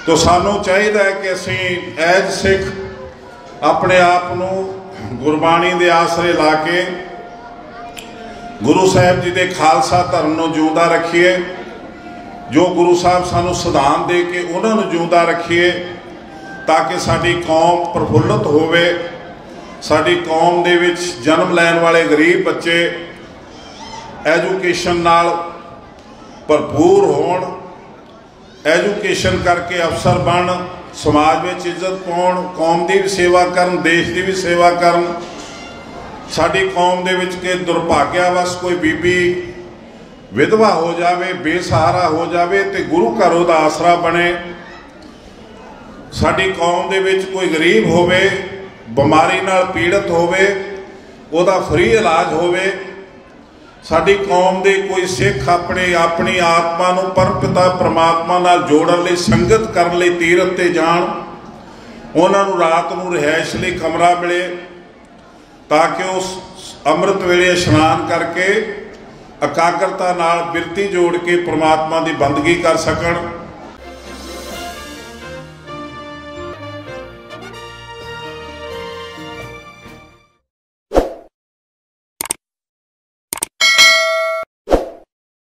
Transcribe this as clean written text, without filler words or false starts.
तो सानू चाहिए कि असी एज सिख अपने आप को गुरबाणी के आसरे ला के गुरु साहब जी के खालसा धर्म को जिंदा रखिए। जो गुरु साहब सानू सिद्धांत दे के उन्होंने जिंदा रखिए ताकि साडी कौम प्रफुल्लित होवे, साडी कौम दे विच जन्म लैन वाले गरीब बच्चे एजुकेशन नाल भरपूर होण, एजुकेशन करके अफसर बन, समाज में इज्जत पाउण, कौम की भी सेवा करन, देश की भी सेवा करन। साडी कौम दे विच के दुर्भाग्यवश कोई बीबी विधवा हो जावे, बेसहारा हो जावे ते गुरु घर उहदा आसरा बने। साडी कौम दे विच कोई गरीब होवे, बीमारी नाल पीड़ित होवे, उहदा फ्री इलाज होवे। साडी कौम दे कोई सिख अपनी आत्मा नूं परमपिता परमात्मा नाल जोड़न लई, संगत करन लई तीरथ ते जाण, उहनां नूं रात नूं रिहाइश लई कमरा मिले ताकि उस अमृत वेले इशनान करके एकाग्रता नाल बिरती जोड़ के परमात्मा की बंदगी कर सकण।